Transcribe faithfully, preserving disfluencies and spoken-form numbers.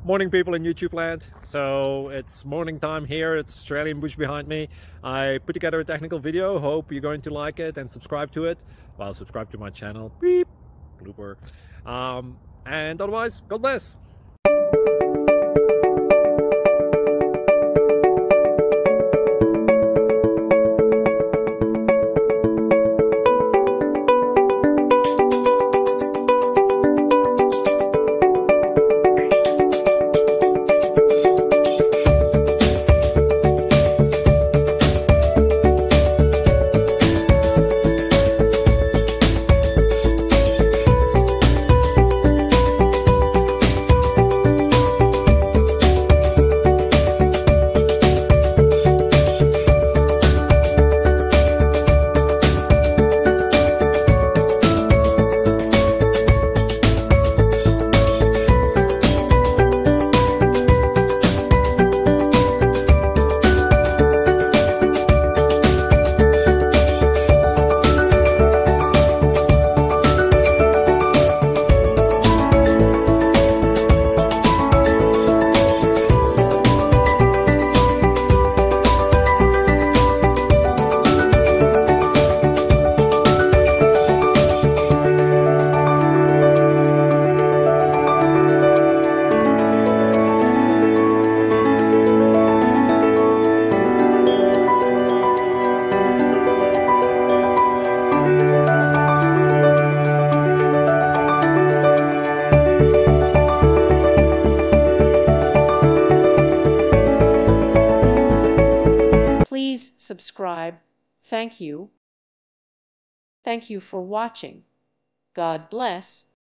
Morning, people in YouTube land. So it's morning time here. It's Australian bush behind me. I put together a technical video. Hope you're going to like it and subscribe to it. Well, subscribe to my channel. Beep. Blooper. Um, and otherwise, God bless. Please subscribe. Thank you. Thank you for watching. God bless.